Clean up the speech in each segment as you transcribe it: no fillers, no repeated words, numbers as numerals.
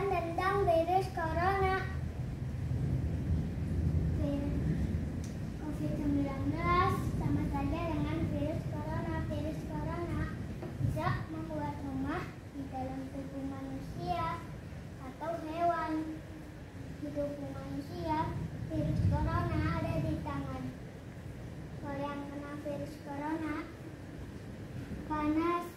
pembahasan tentang virus corona. COVID-19 sama saja dengan virus corona. Virus corona bisa membuat rumah di dalam tubuh manusia atau hewan. Di tubuh manusia, virus corona ada di tangan. Kalau yang kena virus corona, panas,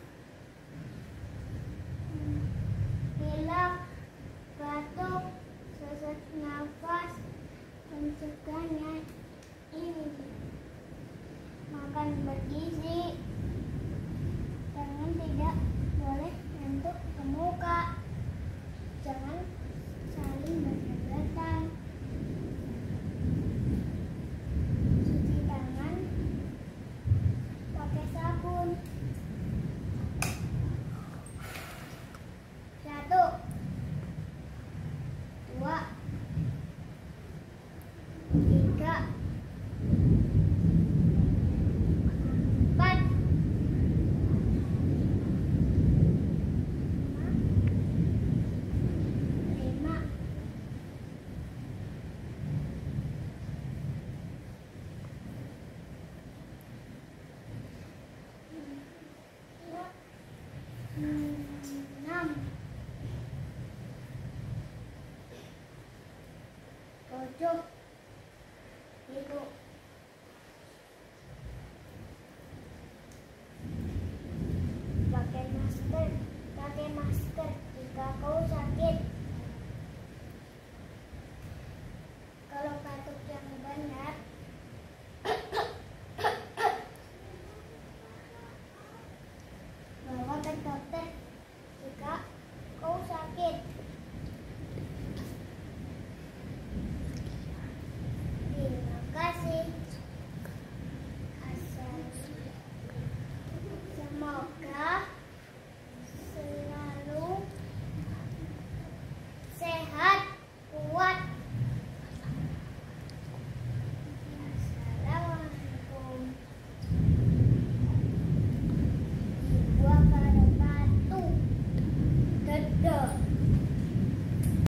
pilek, batuk, sesak nafas. Mencegahnya ini makan bergizi,